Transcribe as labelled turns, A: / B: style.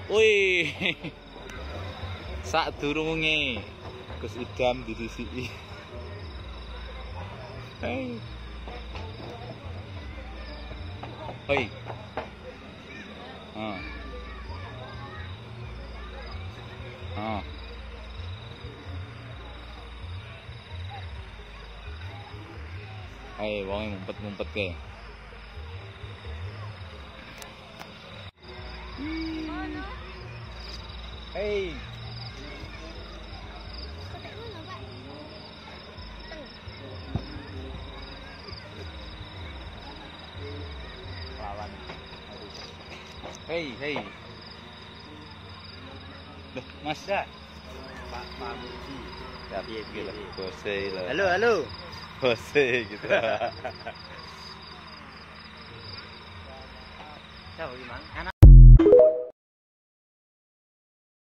A: Wih. Sak durunge Gus Idam dirisiki. Hei. Hoi. Ah. Ah. Hei, wong ngumpet-ngumpet ke. Hei. Lawan. Hei, hei. Loh, Mas dah.
B: Pak Muji.
A: Ya, gitu. Bose lah.
B: Halo, halo.
A: Bose gitu.
B: Siapa gimana?